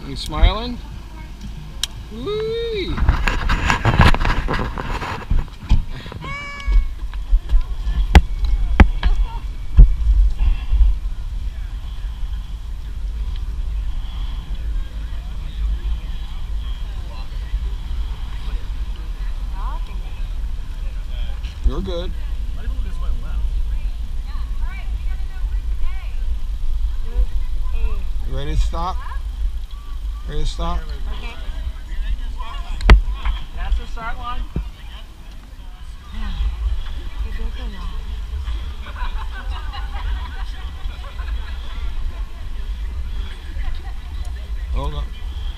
You smiling? Whee! You're good. You ready to stop? Ready to stop? Okay. That's the start one. Hold up.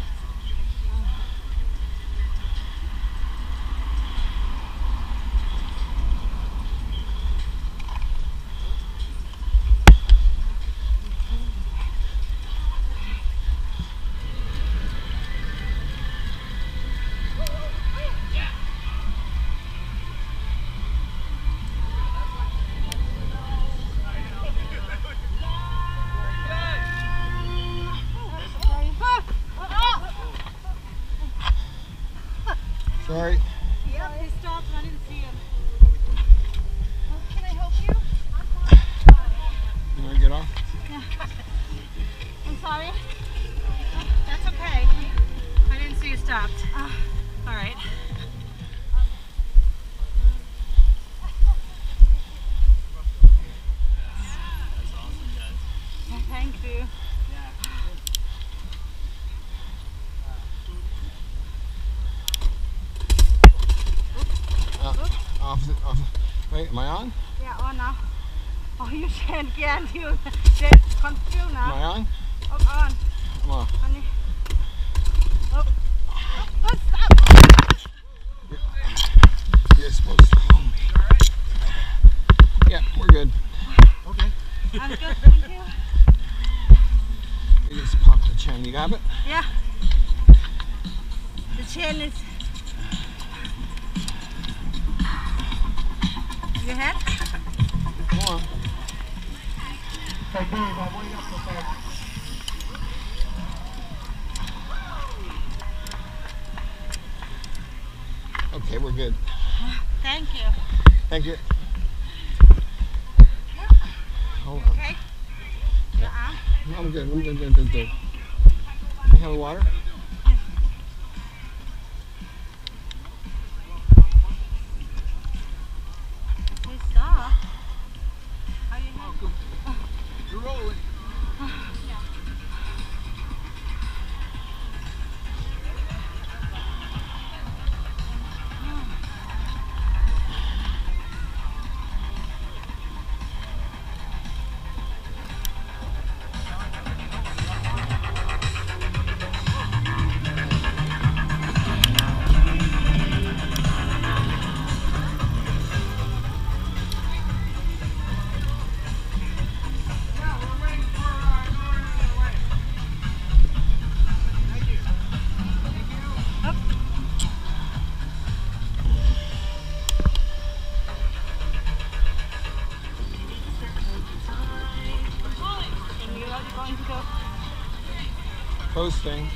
Sorry. Yeah, he stopped and I didn't see him. Can I help you? You want to get off? Yeah. I'm sorry. That's okay. I didn't see you stopped. All right. That's awesome, guys. Thank you. Wait, am I on? Yeah, on now. Oh, you can't get you. Come through now. Am I on? Oh, on. Come on. Honey. Oh, stop. You're supposed to hold me. Yeah, we're good. Okay. I'm good, thank you. You just pop the chain. You got it? Yeah. The chain is... Your head? Come on. Okay, we're good. Thank you. Thank you. Hold on. Okay? Your arm? No, I'm good. Good. You have water? Please stop. Are you happy? You're rolling. Posting.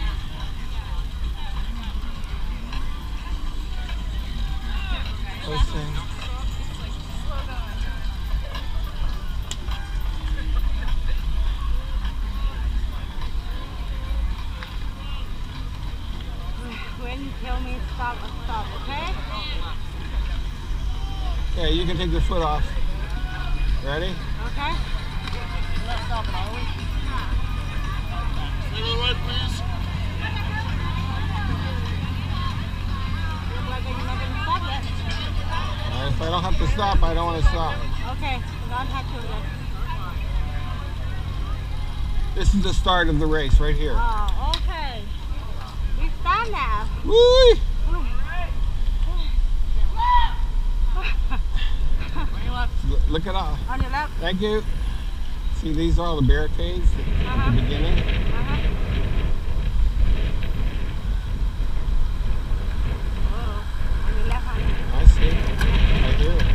Posting. When you tell me stop, I'll stop, okay? Okay, you can take your foot off. Ready? Okay. Let's stop it, are we? Stay to the right, please. Look like you're not going to stop yet. If I don't have to stop, I don't want to stop. Okay, don't have to then. This is the start of the race right here. Oh, okay. We start now. Woo! Look it up. On your left. Thank you. See, these are all the barricades at the beginning. Oh, on your left hand. I see. I hear it.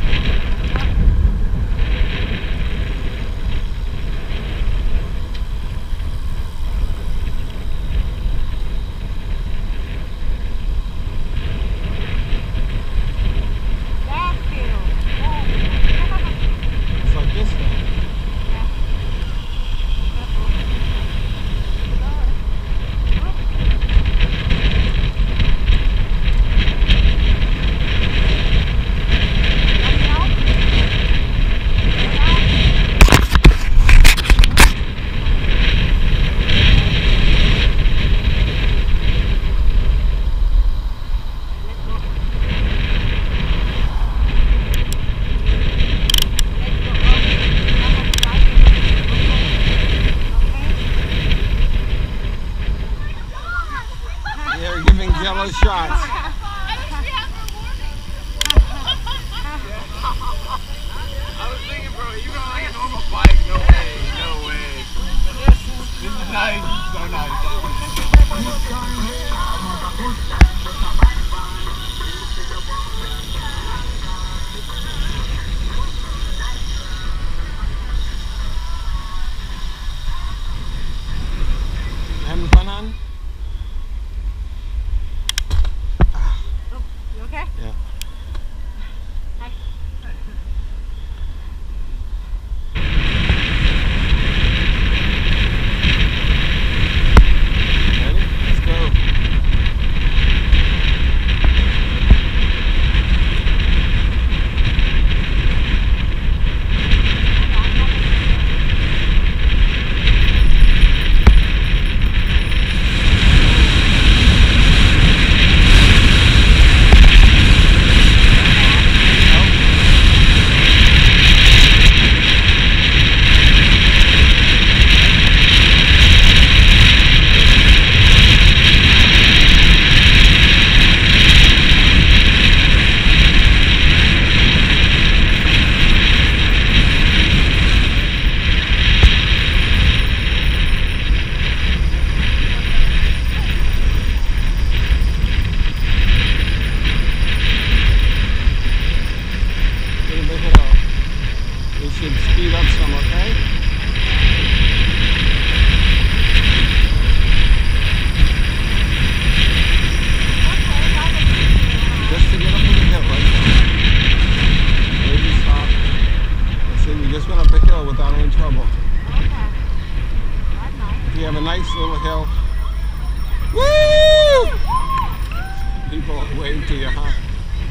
should speed up some, okay? Just to get up on the hill, right? Maybe stop. Let's see, we just went up a hill without any trouble. Okay. That's nice. If you have a nice little hill. Woo! People wave to you, huh?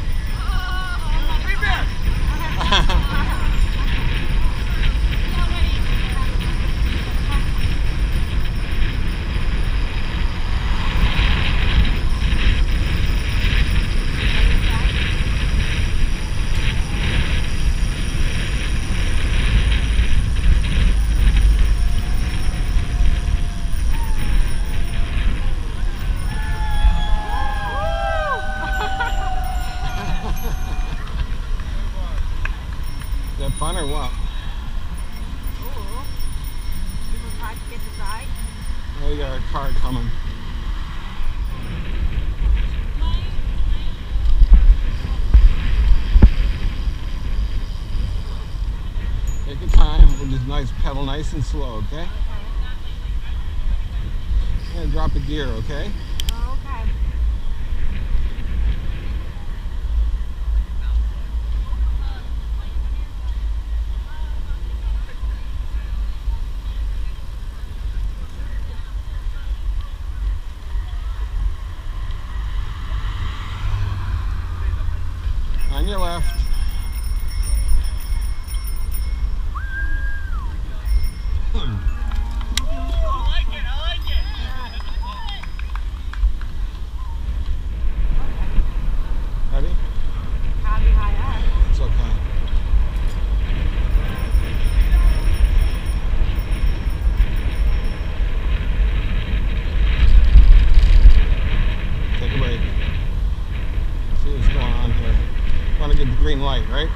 Is that fun or what? Ooh. People try to get the side. Oh, we got a car coming. Take your time. We'll just pedal nice and slow, okay? I'm gonna drop a gear, okay? Okay. On your left. Ready? How high up? It's okay. Take a break. See what's going on here. Want to get the green light, right?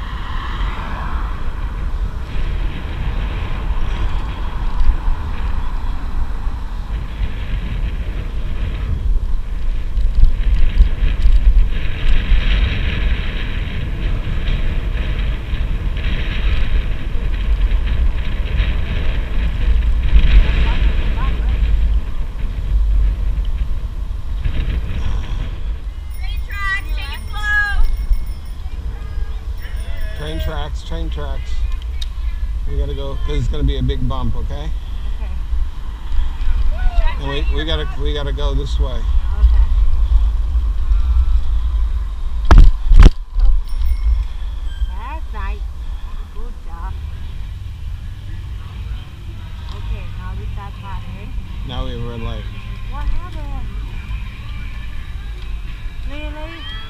Train tracks. We gotta go because it's gonna be a big bump, okay? Okay. And we gotta go this way. Okay. That's nice. Good job. Okay, now we start partying. Now we have a red light. What happened? Really?